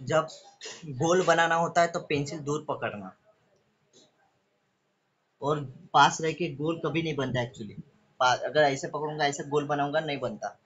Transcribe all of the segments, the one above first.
जब गोल बनाना होता है तो पेंसिल दूर पकड़ना, और पास रह के गोल कभी नहीं बनता एक्चुअली। अगर ऐसे पकड़ूंगा, ऐसे गोल बनाऊंगा, नहीं बनता।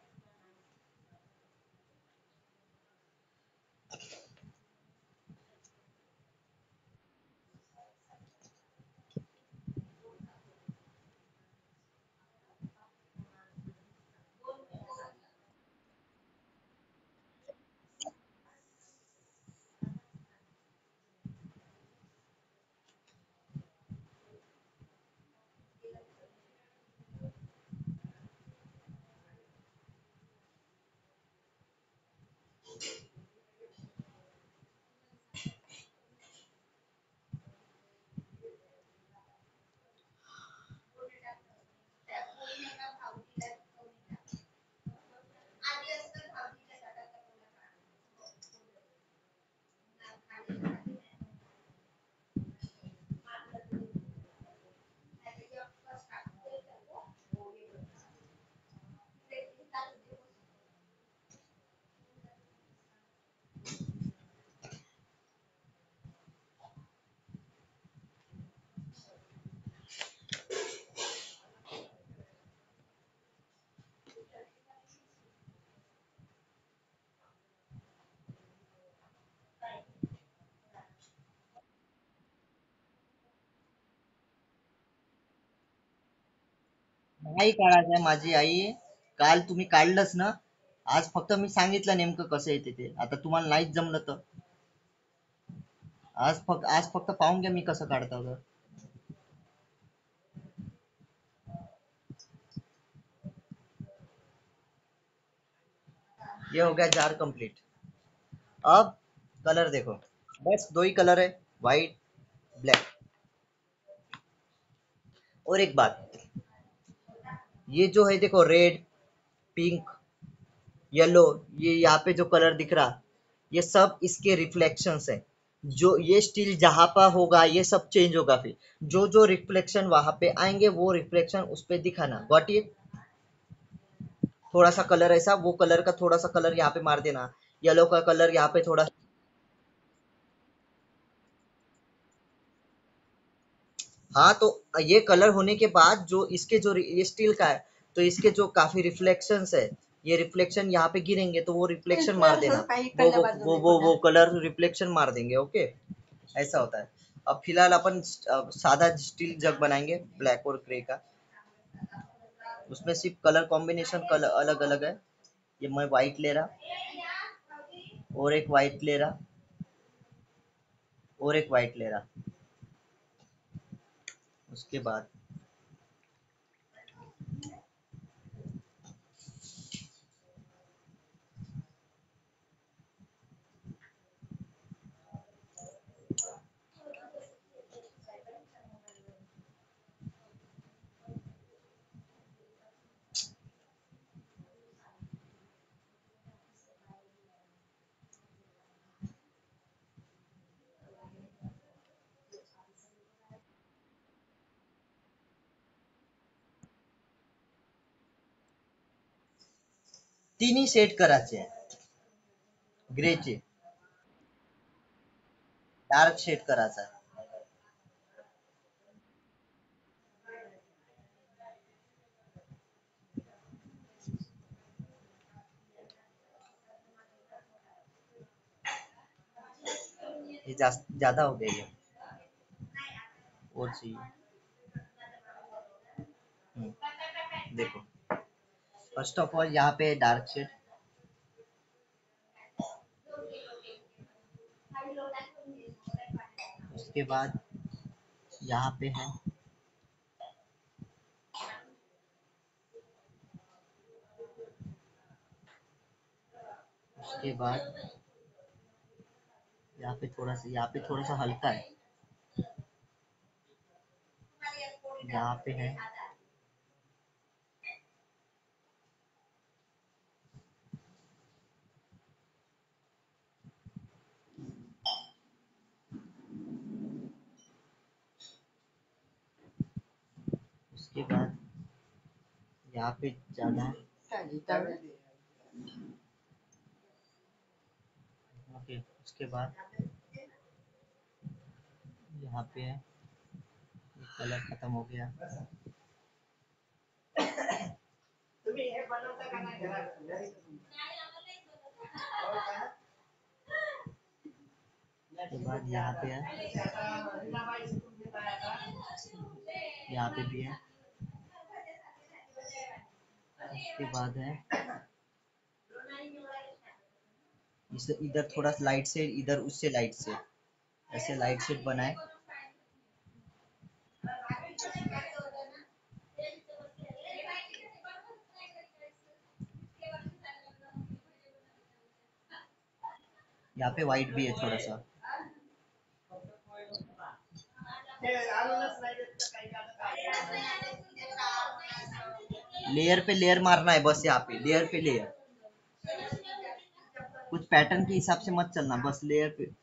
नाही काढायचं आहे माझी आई. काल तुम्ही काढलंच ना. आज फक्त मी सांगितलं नेमकं कसं येते ते. आता तुम्हाला नाहीच जमलं तर आज फक्त पाहून घ्या मी कसं काढतो तर. ये हो गया जार कंप्लीट। अब कलर देखो, बस दो ही कलर है, व्हाइट, ब्लैक। और एक बात, ये जो है देखो, रेड, पिंक, येलो, ये यहाँ पे जो कलर दिख रहा, ये सब इसके रिफ्लेक्शंस है। जो ये स्टील जहां पर होगा ये सब चेंज होगा, फिर जो जो रिफ्लेक्शन वहां पे आएंगे वो रिफ्लेक्शन उस पे दिखाना। Got it? थोड़ा सा कलर ऐसा, वो कलर का थोड़ा सा कलर यहाँ पे मार देना, येलो का कलर यहाँ पे थोड़ा। हाँ, तो ये कलर होने के बाद जो इसके जो ये स्टील का है, तो इसके जो काफी रिफ्लेक्शंस है, ये रिफ्लेक्शन यहाँ पे गिरेंगे तो वो रिफ्लेक्शन मार देना। वो कलर रिफ्लेक्शन मार देंगे। ओके, ऐसा होता है। अब फिलहाल अपन सादा स्टील जग बनाएंगे, ब्लैक और ग्रे का। उसमें सिर्फ कलर कॉम्बिनेशन कलर अलग अलग है। ये मैं व्हाइट ले रहा, और एक व्हाइट ले रहा, और एक व्हाइट ले रहा। उसके बाद तिन्ही सेट करायचे आहे, ग्रेचे डार्क शेड करायचा आहे। ये ज्यादा हो गया ये, और चाहिए। देखो, फर्स्ट ऑफ ऑल यहाँ पे डार्क शेड, उसके बाद यहाँ पे है, उसके बाद यहाँ पे थोड़ा सा हल्का है, यहाँ पे है, उसके बाद यहाँ पे ज्यादा है, यहाँ ओके, उसके बाद यहाँ पे है, कलर खत्म हो गया। उसके बाद यहाँ पे है, यहाँ पे भी है। उसके बाद है इसे इधर थोड़ा लाइट से, इधर उससे लाइट से, ऐसे लाइट शेड बनाए। यहाँ पे वाइट भी है थोड़ा सा। लेयर पे लेयर मारना है बस, यहाँ पे लेयर पे लेयर, कुछ पैटर्न के हिसाब से मत चलना, बस लेयर पे।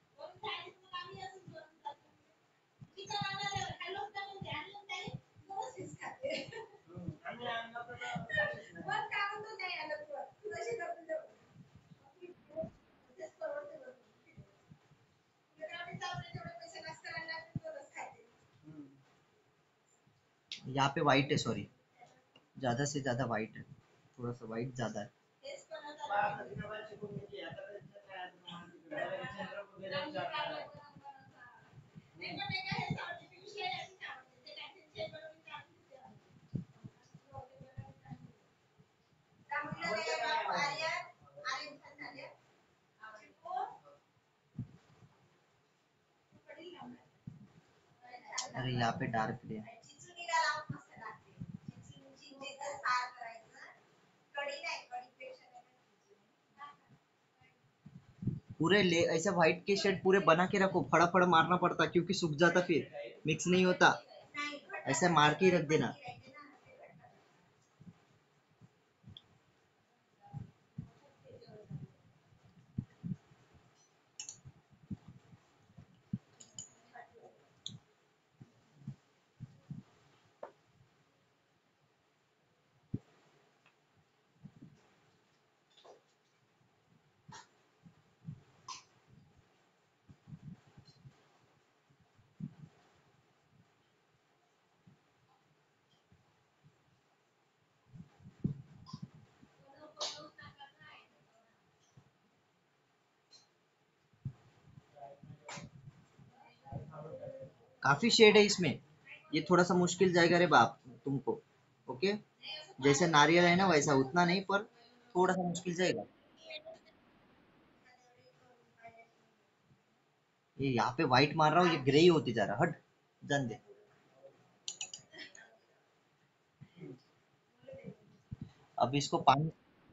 यहाँ पे वाइट है, सॉरी, ज्यादा से ज्यादा वाइट है, थोड़ा सा वाइट ज्यादा है। अरे यहाँ पे डार्क है। पूरे ले ऐसा व्हाइट के शेड पूरे बना के रखो, फड़ा मारना पड़ता क्योंकि सूख जाता, फिर मिक्स नहीं होता, ऐसे मार के ही रख देना। काफी शेड है इसमें, ये थोड़ा सा मुश्किल जाएगा रे बाप तुमको। ओके, जैसे नारियल है ना वैसा, उतना नहीं पर थोड़ा सा मुश्किल जाएगा। ये यहाँ पे व्हाइट मार रहा हूँ, ये ग्रे ही होते जा रहा, हट, जान दे। अब इसको पानी,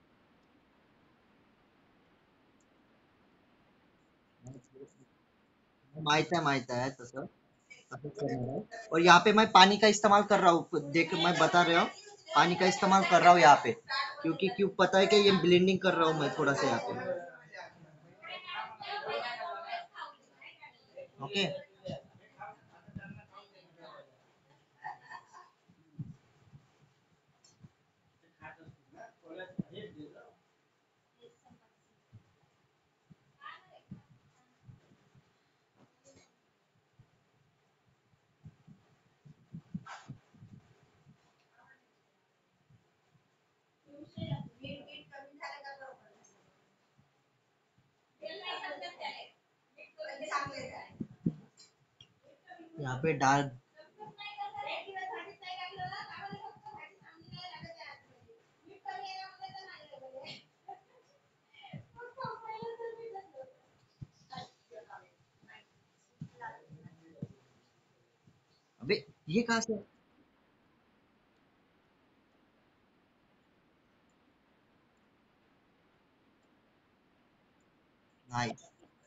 माहित है तसं, असंच करणार आहे। और यहाँ पे मैं पानी का इस्तेमाल कर रहा हूँ, देख मैं बता रहा हूँ, पानी का इस्तेमाल कर रहा हूँ यहाँ पे, क्योंकि क्यों पता है कि ये ब्लेंडिंग कर रहा हूँ मैं थोड़ा सा यहाँ पे। ओके, यहाँ पे डार्क, अबे ये कहाँ से, नाइस।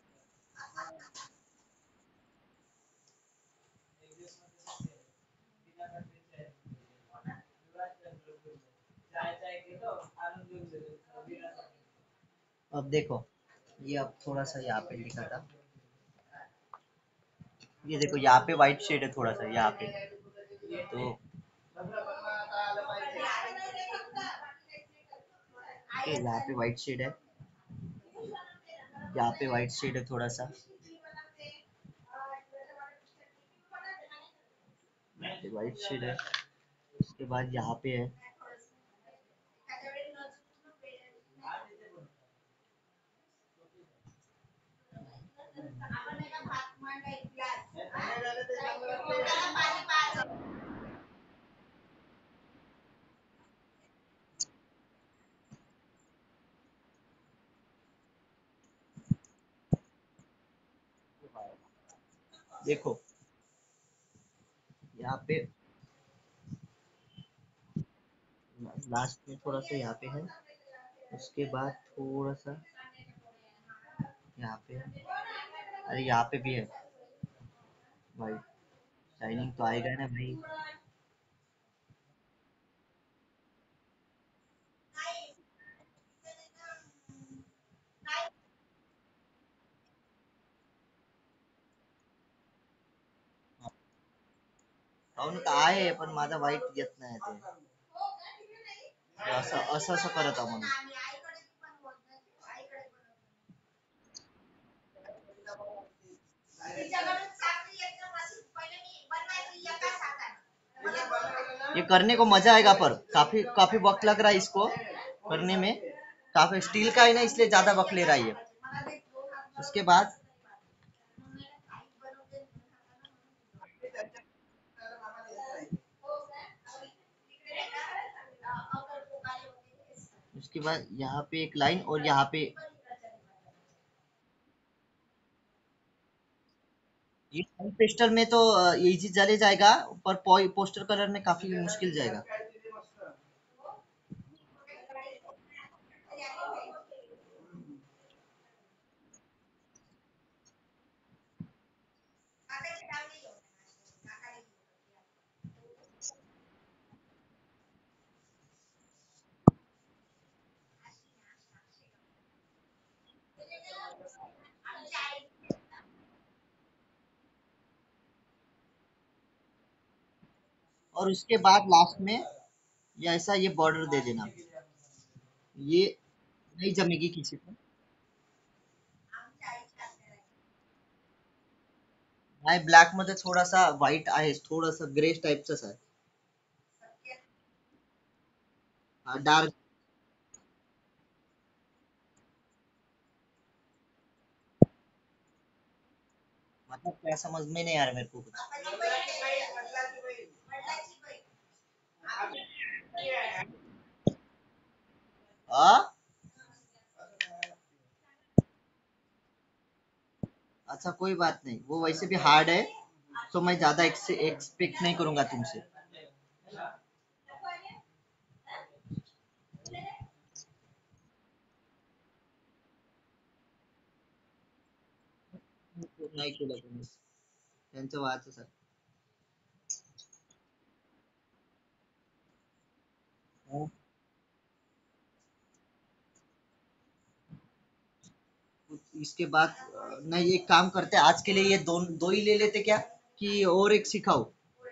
अब देखो, ये अब थोड़ा सा यहाँ पे लिखा था, ये देखो यहाँ पे व्हाइट शेड है थोड़ा सा यहाँ पे, तो ये यहाँ पे व्हाइट शेड है। यहाँ पे व्हाइट शेड है थोड़ा सा, व्हाइट शेड है। उसके बाद यहाँ पे है, देखो यहाँ पे लास्ट में थोड़ा सा यहाँ पे है। उसके बाद थोड़ा सा यहाँ पे है। अरे यहाँ पे भी है भाई, शाइनिंग तो आएगा ना भाई। काहून का आहे पण माझा वाईट येत नाही ते, असं असं असं करत आहो म्हणून. ये करने को मजा आएगा, पर काफी काफी वक्त लग रहा है इसको करने में। काफी स्टील का है ना, इसलिए ज्यादा वक्त ले रहा है ये। उसके बाद यहाँ पे एक लाइन और यहाँ पे ये पेस्टल में तो इजी चले जाएगा, पर पोस्टर कलर में काफी मुश्किल जाएगा। और उसके बाद लास्ट में ये ऐसा ये बॉर्डर दे देना, ये नहीं जमेगी किसी को। नाही, ब्लॅक मध्ये थोडासा व्हाईट आहे, थोडस ग्रे टाईपच आहे, डार्क। मतलब क्या समझ में नहीं आ रहा मेरे को कुछ। हाँ, अच्छा कोई बात नहीं, वो वैसे भी हार्ड है, तो मैं ज्यादा एक्सपेक्ट नहीं करूंगा तुमसे। नाही केलं तुम्ही, त्यांचं वाच सर। इसके बाद नहीं, एक काम करते हैं, आज के लिए ये दो ही ले लेते क्या, कि और एक सिखाओ।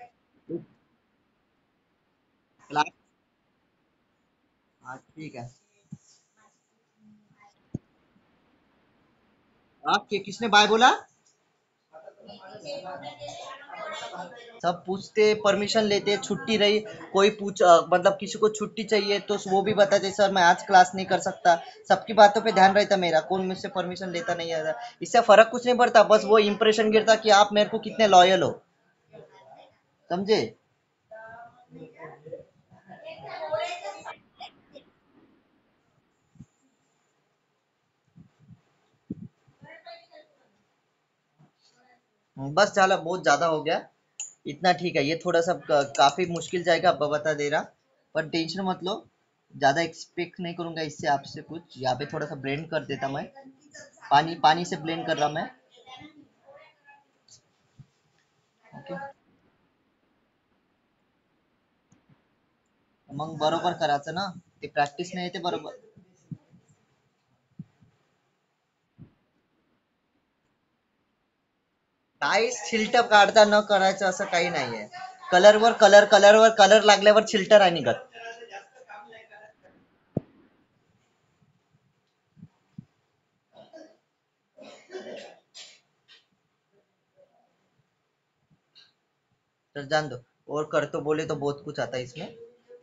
क्लास, हाँ ठीक है। आप किसने बाय बोला? सब पूछते, परमिशन लेते, छुट्टी रही, कोई मतलब किसी को छुट्टी चाहिए तो वो भी बताते सर मैं आज क्लास नहीं कर सकता। सबकी बातों पे ध्यान रहता मेरा, कौन मुझसे परमिशन लेता नहीं है। इससे फर्क कुछ नहीं पड़ता, बस वो इंप्रेशन गिरता कि आप मेरे को कितने लॉयल हो, समझे। बस चला, बहुत ज्यादा हो गया, इतना ठीक है। ये थोड़ा सा काफी मुश्किल जाएगा, अब बता दे रहा, पर टेंशन मत लो, ज्यादा एक्सपेक्ट नहीं करूंगा इससे आपसे कुछ। यहाँ पे थोड़ा सा ब्लेंड कर देता मैं, पानी पानी से ब्लेंड कर रहा मैं। ओके, मग बरोबर करायचं ना, ते प्रॅक्टिस नाही येते बरोबर। काहीच फिल्टर काढता न करायचं असं काही नाहीये, कलरवर कलर लागल्यावर फिल्टर आहे निघत। तो जान दो। और कर तो बोले तो बहुत कुछ आता है इसमें।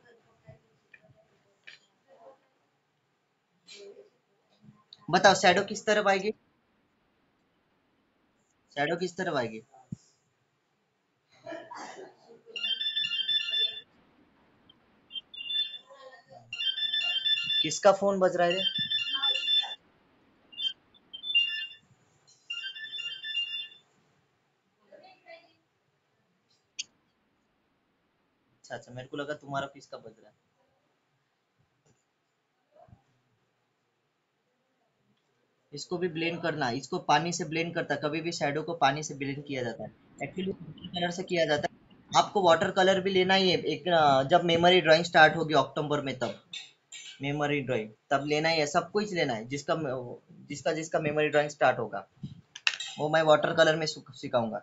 बताओ शैडो किस तरफ आएगी? शैडो किस तरफ आएगी? किसका फोन बज रहा है रे? अच्छा अच्छा, मेरे को लगा तुम्हारा किसका बज रहा है। इसको भी ब्लेंड करना, इसको पानी से ब्लेंड करता है, कभी भी शैडो को पानी से ब्लेंड किया जाता है। एक्चुअली कलर से किया जाता है। आपको वाटर कलर भी लेना ही है एक, जब मेमोरी ड्राइंग स्टार्ट होगी अक्टूबर में, तब मेमोरी ड्राइंग तब लेना ही है, सब कुछ लेना है, जिसका जिसका जिसका मेमोरी ड्राइंग स्टार्ट होगा वो मैं वाटर कलर में सिखाऊंगा।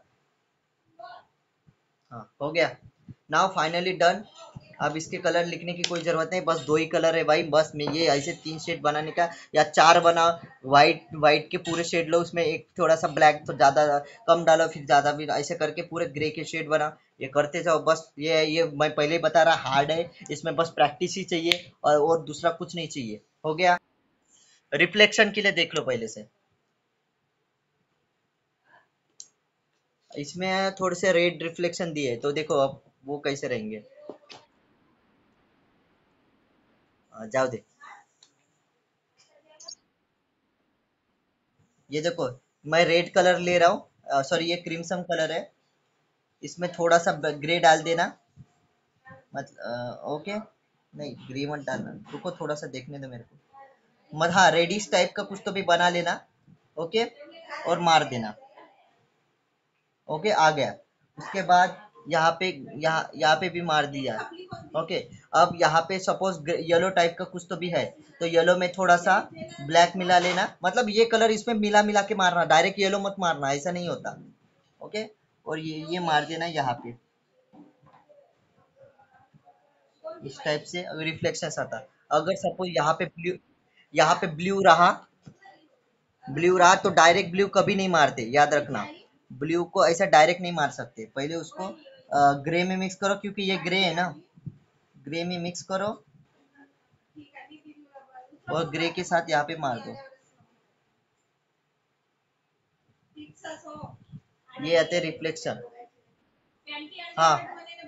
हाँ हो गया। Now finally done. अब इसके कलर लिखने की कोई जरूरत नहीं, बस दो ही कलर है भाई, बस में ये ऐसे तीन शेड बनाने का, या चार बना। वाइट वाइट के पूरे शेड लो, उसमें एक थोड़ा सा ब्लैक तो ज्यादा कम डालो, फिर ज्यादा भी, ऐसे करके पूरे ग्रे के शेड बना। ये करते जाओ बस। ये मैं पहले ही बता रहा, हार्ड है, इसमें बस प्रैक्टिस ही चाहिए, और दूसरा कुछ नहीं चाहिए। हो गया। रिफ्लेक्शन के लिए देख लो पहले से। इसमें थोड़े से रेड रिफ्लेक्शन दिए, तो देखो अब वो कैसे रहेंगे। जाओ दे। ये देखो, मैं रेड कलर ले रहा हूँ, सॉरी ये क्रिम्सन कलर है। इसमें थोड़ा सा ग्रे डाल देना। मत ओके। नहीं ग्रे मत डालना, रुको थोड़ा सा देखने दो मेरे को। मत, हाँ रेडिश टाइप का कुछ तो भी बना लेना। ओके। और मार देना। ओके आ गया। उसके बाद यहाँ पे, यहाँ पे भी मार दिया। ओके। अब यहाँ पे सपोज येलो टाइप का कुछ तो भी है, तो येलो में थोड़ा सा ब्लैक मिला लेना, मतलब ये कलर इसमें मिला मिला के मारना, डायरेक्ट येलो मत मारना, ऐसा नहीं होता। ओके। और ये मार देना यहाँ पे, इस टाइप से रिफ्लेक्शन आता। अगर सपोज यहाँ पे ब्लू रहा तो डायरेक्ट ब्लू कभी नहीं मारते, याद रखना। ब्लू को ऐसा डायरेक्ट नहीं मार सकते, पहले उसको ग्रे में मिक्स करो, क्योंकि ये ग्रे है ना। ग्रे में मिक्स करो, और ग्रे के साथ यहाँ पे मार दो। ये आते रिफ्लेक्शन। हाँ।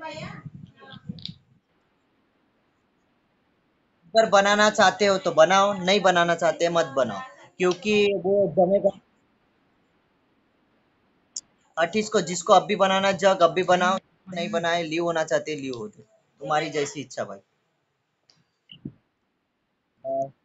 अगर बनाना चाहते हो तो बनाओ, नहीं बनाना चाहते मत बनाओ, क्योंकि वो जमेगा। आर्टिस्ट को जिसको अब भी बनाना जग अब भी बनाओ, नहीं बनाए लीव होना चाहते लीव हो जाए, तुम्हारी जैसी इच्छा भाई।